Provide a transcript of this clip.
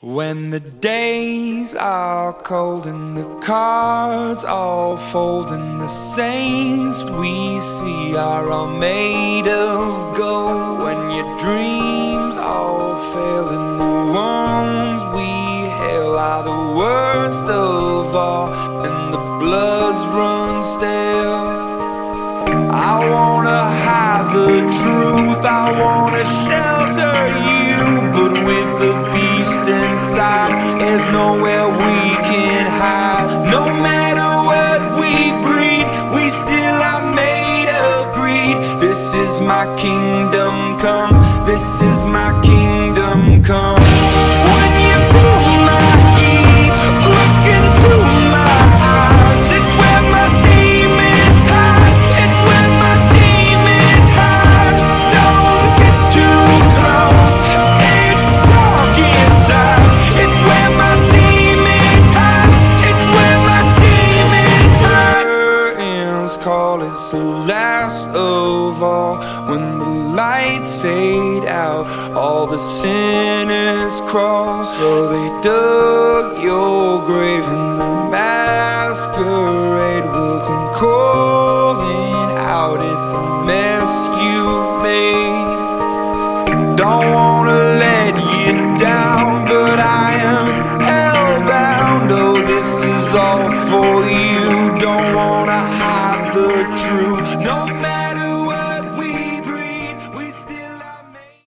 When the days are cold and the cards all fold and the saints we see are all made of gold, when your dreams all fail and the ones we hail are the worst of all and the bloods run stale, I wanna hide the truth, I wanna shelter you, but with the beast inside, there's nowhere we can hide. No matter what we breed, we still are made of greed. This is my kingdom come, this is my kingdom come. When you feel my heat, look into my eyes, it's where my demons hide, it's where my demons hide. Don't get too close, it's dark inside, it's where my demons hide, it's where my demons hide. Curtains call, it's the last of all. When the lights fade out, all the sinners crawl. So they dug your grave and the masquerade will come calling out at the mess you've made. Don't wanna let you down, but I am hellbound. Oh, this is all for you.